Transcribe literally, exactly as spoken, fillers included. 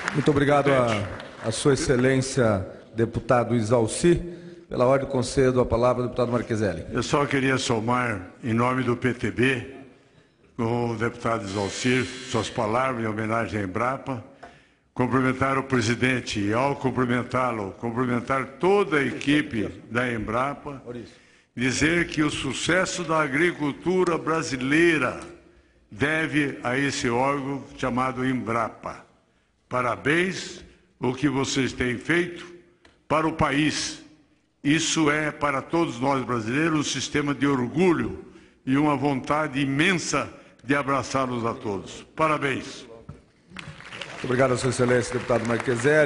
Muito obrigado a, a Sua Excelência, deputado Isalci. Pela ordem, concedo a palavra ao deputado Marcheselli. Eu só queria somar, em nome do P T B, com o deputado Isalci, suas palavras em homenagem à Embrapa, cumprimentar o presidente e, ao cumprimentá-lo, cumprimentar toda a equipe da Embrapa, dizer que o sucesso da agricultura brasileira deve a esse órgão chamado Embrapa. Parabéns o que vocês têm feito para o país. Isso é, para todos nós brasileiros, um sistema de orgulho e uma vontade imensa de abraçá-los a todos. Parabéns. Muito obrigado a Sua Excelência, deputado Marcheselli.